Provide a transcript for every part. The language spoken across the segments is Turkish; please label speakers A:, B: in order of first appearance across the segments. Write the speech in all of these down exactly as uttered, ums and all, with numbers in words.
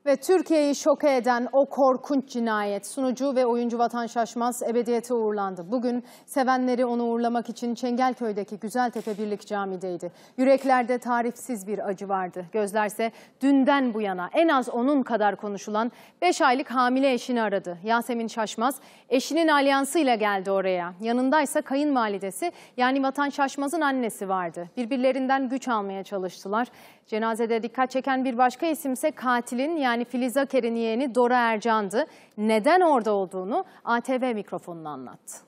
A: Ve Türkiye'yi şoke eden o korkunç cinayet, sunucu ve oyuncu Vatan Şaşmaz ebediyete uğurlandı. Bugün sevenleri onu uğurlamak için Çengelköy'deki Güzeltepe Birlik Camii'deydi. Yüreklerde tarifsiz bir acı vardı. Gözlerse dünden bu yana en az onun kadar konuşulan beş aylık hamile eşini aradı. Yasemin Şaşmaz eşinin alyansıyla geldi oraya. Yanındaysa kayınvalidesi, yani Vatan Şaşmaz'ın annesi vardı. Birbirlerinden güç almaya çalıştılar. Cenazede dikkat çeken bir başka isimse katilin, yani Filiz Aker'in yeğeni Dora Ercan'dı. Neden orada olduğunu A T V mikrofonuna anlattı.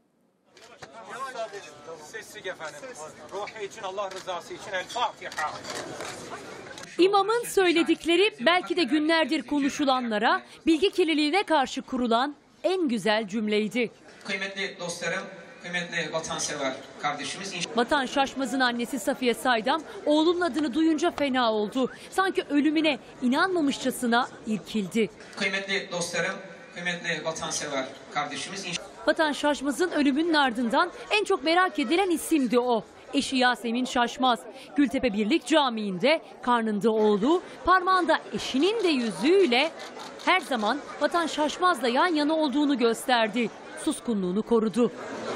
B: Sessizlik efendim. Ruhu için, Allah rızası için El Fatiha.
C: İmamın söyledikleri belki de günlerdir konuşulanlara, bilgi kirliliğine karşı kurulan en güzel cümleydi.
D: Kıymetli dostlarım, kıymetli vatansever kardeşimiz.
C: Vatan Şaşmaz'ın annesi Safiye Saydam oğlunun adını duyunca fena oldu. Sanki ölümüne inanmamışçasına irkildi.
D: Kıymetli dostlarım, kıymetli vatansever kardeşimiz.
C: Vatan Şaşmaz'ın ölümünün ardından en çok merak edilen isimdi o. Eşi Yasemin Şaşmaz. Gültepe Birlik Camii'nde karnında oğlu, parmağında eşinin de yüzüğüyle her zaman Vatan Şaşmaz'la yan yana olduğunu gösterdi. Suskunluğunu korudu.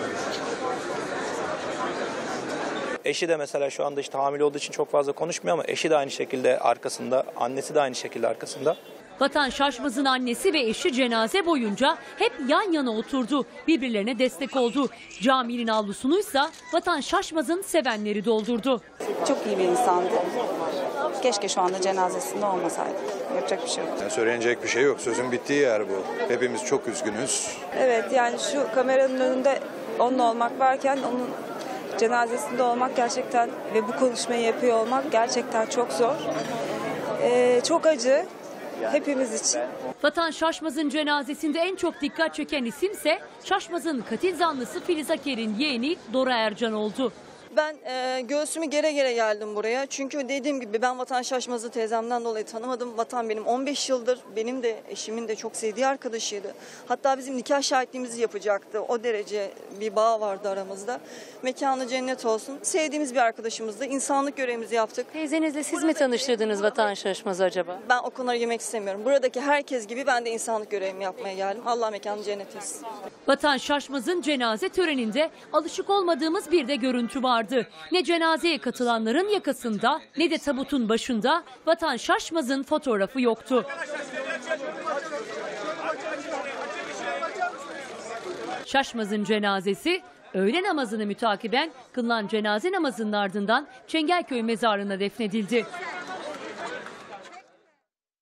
E: Eşi de mesela şu anda işte hamile olduğu için çok fazla konuşmuyor ama eşi de aynı şekilde arkasında, annesi de aynı şekilde arkasında.
C: Vatan Şaşmaz'ın annesi ve eşi cenaze boyunca hep yan yana oturdu. Birbirlerine destek oldu. Caminin avlusunuysa Vatan Şaşmaz'ın sevenleri doldurdu.
F: Çok iyi bir insandı. Keşke şu anda cenazesinde olmasaydı. Yapacak bir şey yok.
G: Yani söylenecek bir şey yok. Sözün bittiği yer bu. Hepimiz çok üzgünüz.
F: Evet, yani şu kameranın önünde onunla olmak varken onun cenazesinde olmak gerçekten ve bu konuşmayı yapıyor olmak gerçekten çok zor. Ee, çok acı hepimiz için.
C: Vatan Şaşmaz'ın cenazesinde en çok dikkat çeken isimse Şaşmaz'ın katil zanlısı Filiz Aker'in yeğeni Dora Ercan oldu.
H: Ben e, göğsümü gere gere geldim buraya. Çünkü dediğim gibi ben Vatan Şaşmaz'ı teyzemden dolayı tanımadım. Vatan benim on beş yıldır, benim de eşimin de çok sevdiği arkadaşıydı. Hatta bizim nikah şahitliğimizi yapacaktı. O derece bir bağ vardı aramızda. Mekanı cennet olsun. Sevdiğimiz bir arkadaşımızdı. İnsanlık görevimizi yaptık.
C: Teyzenizle siz mi tanıştırdınız Vatan Şaşmaz'ı acaba?
H: Ben o konulara girmek istemiyorum. Buradaki herkes gibi ben de insanlık görevimi yapmaya geldim. Allah mekanı cennet etsin.
C: Vatan Şaşmaz'ın cenaze töreninde alışık olmadığımız bir de görüntü vardı. Ne cenazeye katılanların yakasında ne de tabutun başında Vatan Şaşmaz'ın fotoğrafı yoktu. Şaşmaz'ın cenazesi öğle namazını mütakiben kılınan cenaze namazının ardından Çengelköy mezarına defnedildi.